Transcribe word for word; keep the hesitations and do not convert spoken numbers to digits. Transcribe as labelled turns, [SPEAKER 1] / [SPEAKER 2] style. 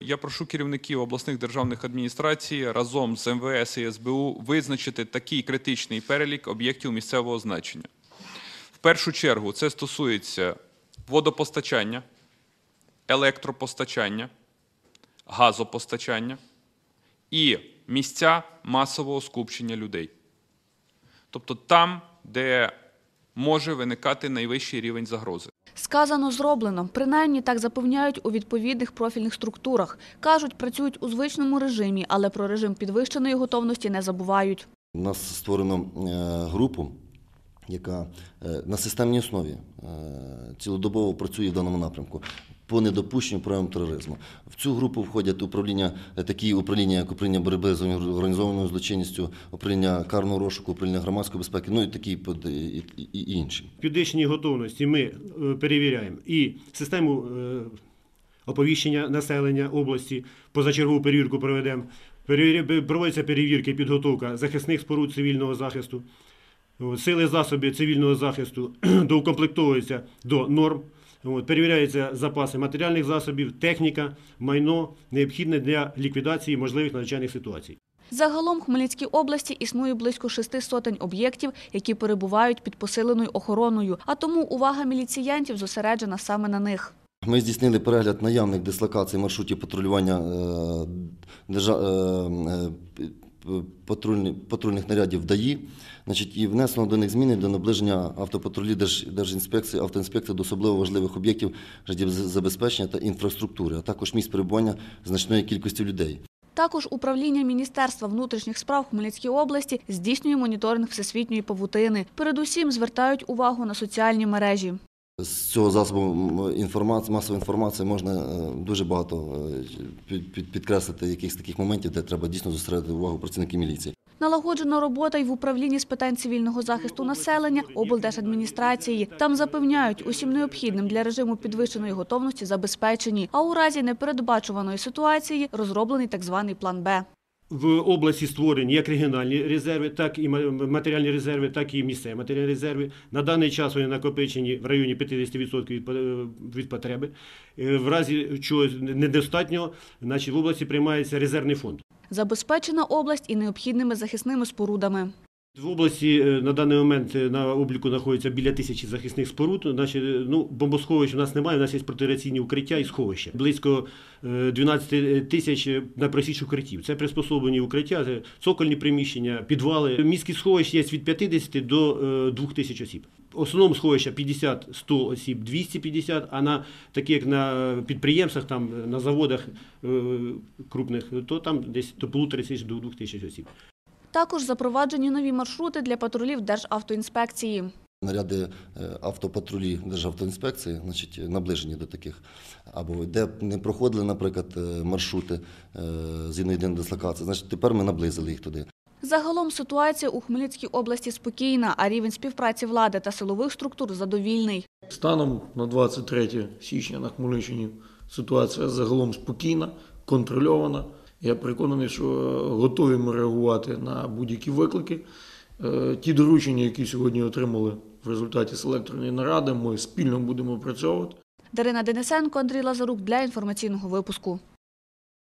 [SPEAKER 1] я прошу керівників обласних державних адміністрацій разом з ем ве ес і ес бе у визначити такий критичний перелік об'єктів місцевого значення. В першу чергу це стосується водопостачання, електропостачання, газопостачання і місця масового скупчення людей. Тобто там, де може виникати найвищий рівень загрози.
[SPEAKER 2] Сказано, зроблено. Принаймні так запевняють у відповідних профільних структурах. Кажуть, працюють у звичному режимі, але про режим підвищеної готовності не забувають.
[SPEAKER 3] У нас створено групу, яка на системній основі цілодобово працює в даному напрямку по недопущенню проявам тероризму. В цю групу входять управління, такі управління, як управління боротьби з організованою злочинністю, управління карного розшуку, управління громадської безпеки, ну і такі і, і, і інші.
[SPEAKER 4] В підвищеній готовності ми перевіряємо і систему оповіщення населення області, позачергову перевірку проведемо, проводяться перевірки, підготовка захисних споруд цивільного захисту, сили засоби цивільного захисту доукомплектовуються до норм. От, перевіряються запаси матеріальних засобів, техніка, майно, необхідне для ліквідації можливих надзвичайних ситуацій.
[SPEAKER 2] Загалом в Хмельницькій області існує близько шести сотень об'єктів, які перебувають під посиленою охороною, а тому увага міліціянтів зосереджена саме на них.
[SPEAKER 3] Ми здійснили перегляд наявних дислокацій маршрутів патрулювання е, держав... е, патрульних, патрульних нарядів ДАІ, значить, і внесено до них зміни до наближення автопатрулі Держ, Держінспекції, автоінспекції до особливо важливих об'єктів життєзабезпечення та інфраструктури, а також місць перебування значної кількості людей.
[SPEAKER 2] Також управління Міністерства внутрішніх справ Хмельницької області здійснює моніторинг всесвітньої павутини. Передусім звертають увагу на соціальні мережі.
[SPEAKER 3] З цього засобу інформації, масової інформації можна дуже багато підкреслити якихось таких моментів, де треба дійсно зосередити увагу працівників міліції.
[SPEAKER 2] Налагоджена робота й в управлінні з питань цивільного захисту населення облдержадміністрації. Там запевняють, усім необхідним для режиму підвищеної готовності забезпечені, а у разі непередбачуваної ситуації розроблений так званий план Б.
[SPEAKER 4] В області створені як регіональні резерви, так і матеріальні резерви, так і місцеві матеріальні резерви. На даний час вони накопичені в районі п'ятдесят відсотків від потреби. В разі чогось недостатнього, значить, в області приймається резервний фонд.
[SPEAKER 2] Забезпечена область і необхідними захисними спорудами.
[SPEAKER 4] В області на даний момент на обліку знаходиться біля тисячі захисних споруд. Значить, ну, бомбосховищ у нас немає, у нас є протирадіаційні укриття і сховища. Близько дванадцять тисяч найпростіших укриттів. Це приспособлені укриття, це цокольні приміщення, підвали. Міських сховищ є від п'ятдесят до двох тисяч осіб. В основному сховища п'ятдесят - сто осіб, двісті п'ятдесят, а на такі, як на підприємствах, там, на заводах крупних, то там десь до полутора тисяч до двох тисяч осіб.
[SPEAKER 2] Також запроваджені нові маршрути для патрулів Державтоінспекції.
[SPEAKER 3] Наряди автопатрулі Державтоінспекції, значить, наближені до таких, або де не проходили, наприклад, маршрути згідно єдиної дислокації, значить, тепер ми наблизили їх туди.
[SPEAKER 2] Загалом ситуація у Хмельницькій області спокійна, а рівень співпраці влади та силових структур задовільний.
[SPEAKER 5] Станом на двадцять третє січня на Хмельниччині ситуація загалом спокійна, контрольована. Я переконаний, що готові ми реагувати на будь-які виклики. Ті доручення, які сьогодні отримали в результаті селекторної наради, ми спільно будемо опрацьовувати.
[SPEAKER 2] Дарина Денисенко, Андрій Лазарук для інформаційного випуску.